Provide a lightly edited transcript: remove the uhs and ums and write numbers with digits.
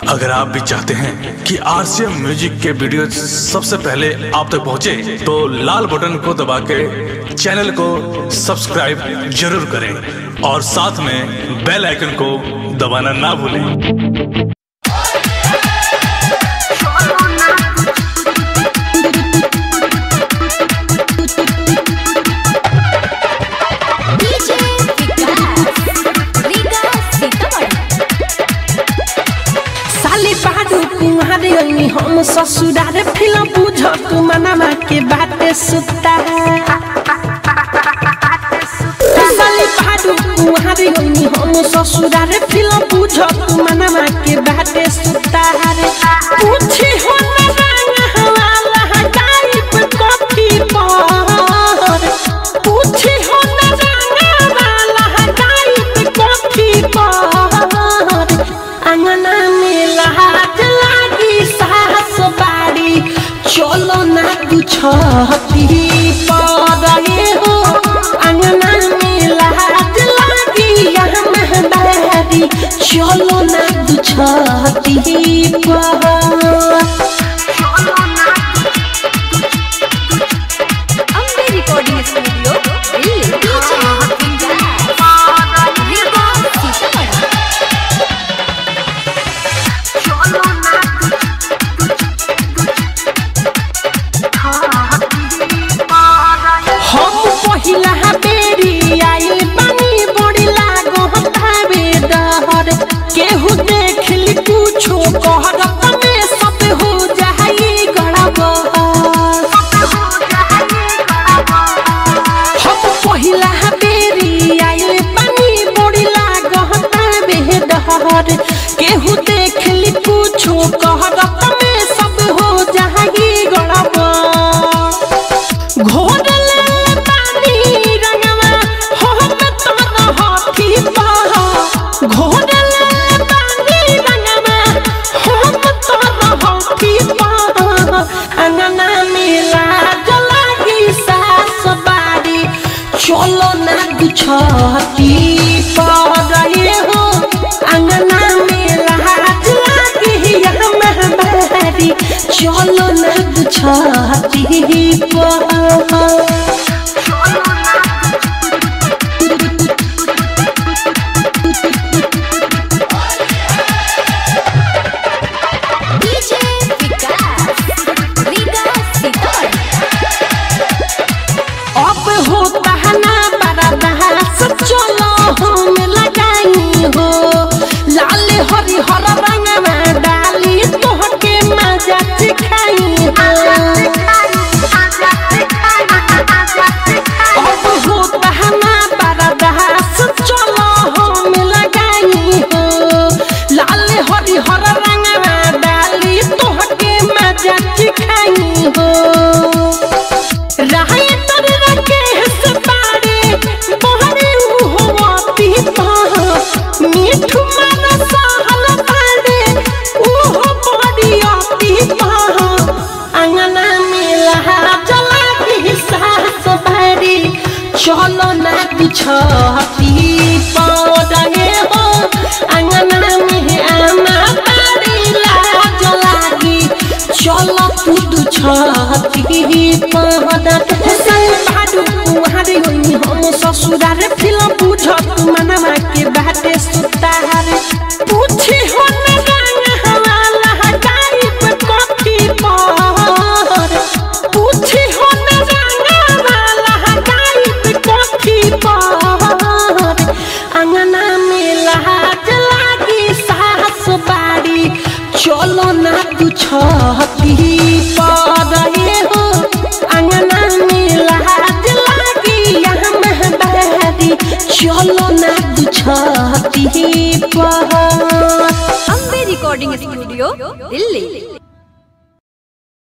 अगर आप भी चाहते हैं कि आरसीएम म्यूजिक के वीडियो सबसे पहले आप तक पहुंचे, तो लाल बटन को दबा के चैनल को सब्सक्राइब जरूर करें और साथ में बेल आइकन को दबाना ना भूलें। हम ससुरार फिल्म बुझ तू मनमा के बाटे सुता साली भाडू कुहारी होनी हम ससुरार फिल्म बुझ तू मनमा के बाटे सुता पूछी हो ना रंग हवाला गाइब कॉफी पर पूछी हो ना रंग हवाला गाइब कॉफी पर अंगना में लहाट चलो ना छती पड़े हो अंगना में लाज लगी महदारी चलो ना छती रिकॉर्डिंग स्टूडियो केहू देख ली पूछो कहरत में सब हो जाई गड़बड़ हम पहिला बेरी आइल पानी बड़ी लागत बेडहर केहू देख ली पूछो कहरत में सब हो जाई गड़बड़ घोर ले पानी रंगवा हम तोर हाथी पर घोर अंगना में लाज लगी सास बारी चलो ना छती पड़े हो अंगना में लाज लगी महबारी चलो ना छती चलो हम लगाई हो लाल हरी हर रंग में डाली तोहके मजा सिखाई हो अब हो बहना बरदास चलो हम लगाई हो लाल हरी हर रंग में डाली तोहके मजा सिखाई हो रहे तर रकेश पारे बहरे मीठू मन सहल पारे ओहो बड़ियाती अंगना में लाज लगी सास बारी चलो ना छती पड़े हो अंगना में आमा बारी लाज लगी चलो तू छती भाडू कुहारी होनी हम ससुरार फिल्म बुझ तू मनमा के बाटे सुतार पूछी हो ना रंग हवाला गाइब कॉफी पर पूछी हो ना रंग हवाला गाइब कॉफी पर अंगना में लाज लगी सास बारी चलो ना छती पड़े हो अंगना में लाज लगी महबारी चलो ना छती रिकॉर्डिंग स्टूडियो दिल्ली।